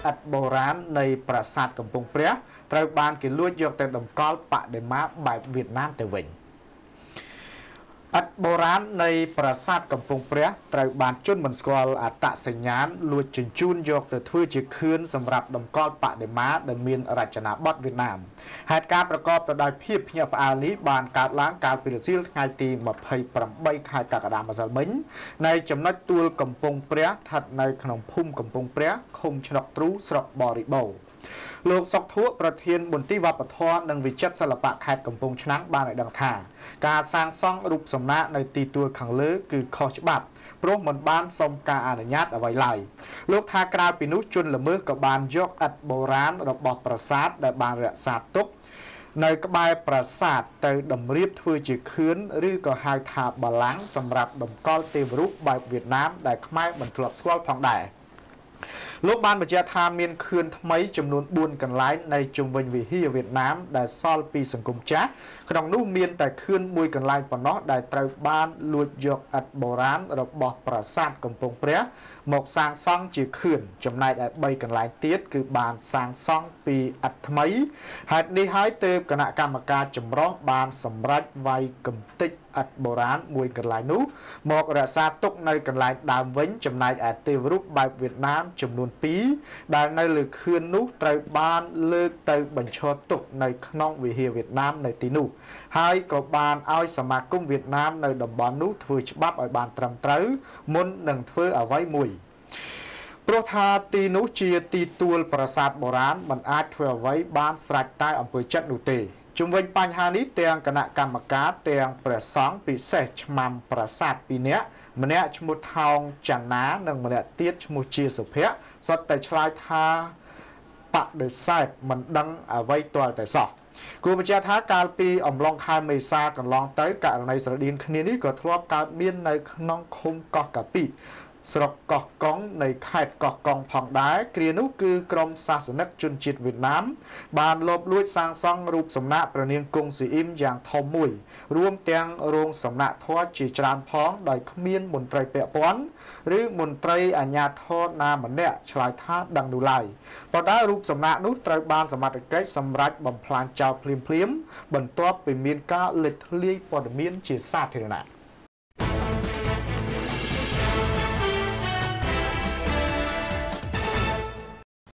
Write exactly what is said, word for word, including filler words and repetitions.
ឥដ្ឋបុរាណនៃប្រាសាទកំពង់ព្រះត្រូវបានគេលួចយកទៅតម្កល់បដិមាបែបវៀតណាមទៅវិញឥដ្ឋបុរាណនៃប្រាសាទកំពង់ព្រះត្រូវបានជនមិនស្គាល់អត្តសញ្ញាណលួចជញ្ជូនយកទៅធ្វើជាខឿនសម្រាប់តម្កល់បដិមាដែលមានរចនាបថវៀតណាមហេតុការណ៍ប្រកបទៅដោយភាពភ្ញាក់ផ្អើលនេះបានកើតឡើងកាលពីរសៀលថ្ងៃទីម្ភៃប្រាំបីខែកក្កដាម្សិលមិញในចំណុចទួលកំពង់ព្រះស្ថិតនៅក្នុងភូមិកំពង់ព្រះឃុំឆ្នុកទ្រូស្រុកបរិបូរណ៍លោកសុកធួប្រធានមន្ទីរវប្បធម៌និងវិចិត្រសិល្បៈខេត្តកំពង់ឆ្នាំងបានឲ្យដឹងថាការសាងសង់រូបសំណាកនៅទីទួលខាងលើគឺខុសច្បាប់ព្រោះមិនបានសុំការអនុញ្ញាតអ្វីឡើយលោកថាក្រៅពីនោះជនល្មើសក៏បានយកឥដ្ឋបុរាណរបស់ប្រាសាទដែលបានរក្សាទុកនៅក្បែរប្រាសាទទៅតម្រៀបធ្វើជាខឿនឬក៏ហៅថាបល្ល័ង្កសម្រាប់តម្កល់ទេវរូបបែបវៀតណាមដែលខ្មែរមិនធ្លាប់ស្គាល់ផងដែរលោកបានបញ្ជាក់ថាមានខឿនថ្មីចំនួនបួនកន្លែងในជុំវិញវិហារវៀតណាមដែលសល់ពីសង្គមចាស់ក្នុងនោះមានតែខឿនមួយកន្លែងប៉ុណ្ណោះដែលត្រូវបានលួចយកឥដ្ឋបុរាណរបស់ប្រាសាទកំពង់ព្រះមកសាងសង់ជាខឿនចំណែកឯបីកន្លែងទៀតគឺបានសាងសង់ពីឥដ្ឋថ្មីហេតុនេះហើយទើបគណៈកម្មការចម្រុះបានសម្រេចវាយកំទេចឥដ្ឋបុរាណមួយកន្លែងនោះមករក្សាទុកនៅកន្លែងដើមវិញចំណែកឯទេវរូបបែបវៀតណាមចំនួនពីរដែលនៅលើខឿននោះត្រូវបានលើកទៅបញ្ឈរទុកនៅក្នុងវិហារវៀតណាមនៅទីនោះហើយក៏បានឲ្យសមាគមវៀតណាមនៅតំបន់នោះធ្វើច្បាប់ឲ្យបានត្រឹមត្រូវមុននឹងធ្វើអ្វីមួយព្រោះថាទីនោះជាទីទួលប្រាសាទបុរាណមិនអាចធ្វើអ្វីបានស្រេចតែអំពើចិត្តនោះទេជុំវិញបញ្ហានេះទាំងគណៈកម្មការទាំងព្រះសង្ឃពិសេសឆ្មាំប្រាសាទពីរនាក់ម្នាក់ឈ្មោះថោងចាន់ណានិងម្នាក់ទៀតឈ្មោះជាសុភ័ក្រសុទ្ធតែឆ្លើយថាបដិសេធមិនដឹងអ្វីទាល់តែសោះគួរបញ្ជាក់ថាកាលពីអំឡុងខែមេសាកន្លងទៅករណីស្រដៀងគ្នានេះក៏ធ្លាប់កើតមាននៅក្នុងឃុំកោះកាពីស្រុកកោះកុងនៃខេត្តកោះកុងផងដែរគ្រានោះគឺក្រុមសាសនិកជនជាតិវៀតណាមបានលបលួចសាងសង់រូបសំណាកព្រះនាងគង់ស៊ីអ៊ីមយ៉ាងធំមួយរួមទាំងរោងសំណាកធម៌ជាច្រើនផងដោយគ្មានមន្ត្រីពាក់ព័ន្ធឬមន្ត្រីអាជ្ញាធរណាម្នាក់ឆ្លើយថាដឹងនោះឡើយប៉ុន្តែរូបសំណាកនោះត្រូវបានសមត្ថកិច្ចសម្រេចបំផ្លាញចោលភ្លាមៗបន្ទាប់ពីមានការលេចធ្លាយព័ត៌មានជាសាធារណៈ